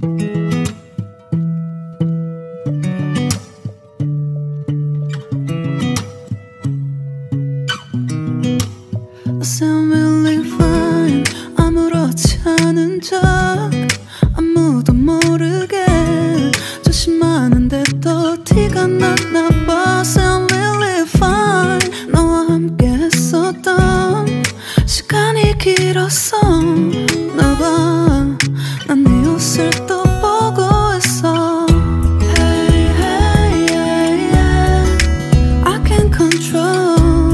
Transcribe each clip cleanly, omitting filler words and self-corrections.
Sound really fine. 아무렇지 않은 척 아무도 모르게 조심하는데 또 티가 났나 봐. Sound really fine. 너와 함께 했었던 시간이 길었어. 나봐 난 네 옷을 또 보고 있어. Hey, hey, yeah, yeah. I can't control.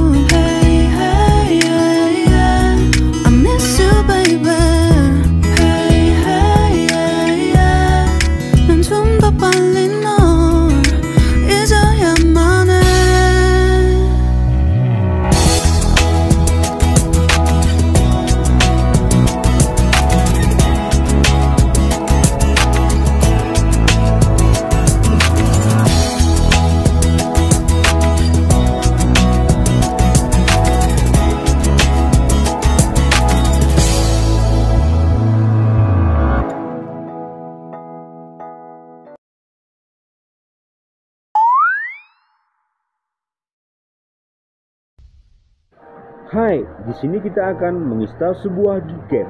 Hai, di sini kita akan menginstal sebuah Gcam.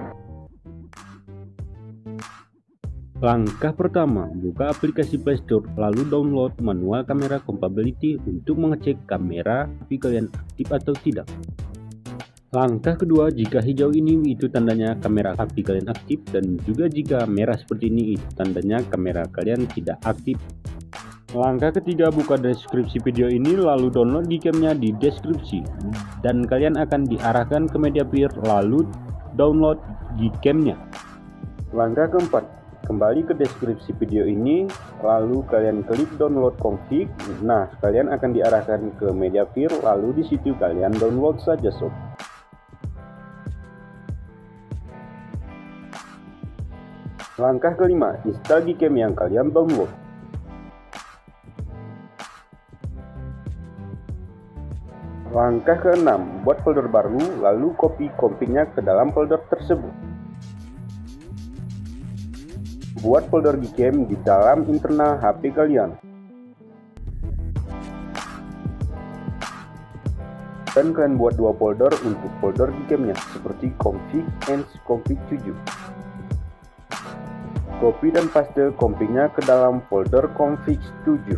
Langkah pertama, buka aplikasi Play Store lalu download manual kamera compatibility untuk mengecek kamera HP kalian aktif atau tidak. Langkah kedua, jika hijau ini itu tandanya kamera HP kalian aktif, dan juga jika merah seperti ini itu tandanya kamera kalian tidak aktif. Langkah ketiga, buka deskripsi video ini lalu download Gcam-nya di deskripsi, dan kalian akan diarahkan ke media player lalu download Gcam-nya. Langkah keempat, kembali ke deskripsi video ini lalu kalian klik download config. Nah, kalian akan diarahkan ke media player lalu di situ kalian download saja sob. Langkah kelima, install Gcam yang kalian download. Langkah keenam, buat folder baru lalu copy config-nya ke dalam folder tersebut. Buat folder Gcam di dalam internal HP kalian. Dan kalian buat dua folder untuk folder Gcam-nya seperti config and config 7. Copy dan paste config-nya ke dalam folder config 7.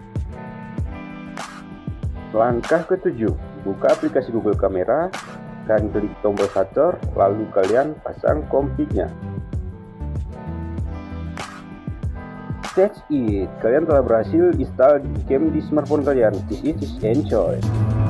Langkah ketujuh, buka aplikasi Google Kamera dan klik tombol shutter lalu kalian pasang config-nya. That's it, kalian telah berhasil install Gcam di smartphone kalian. This is enjoy.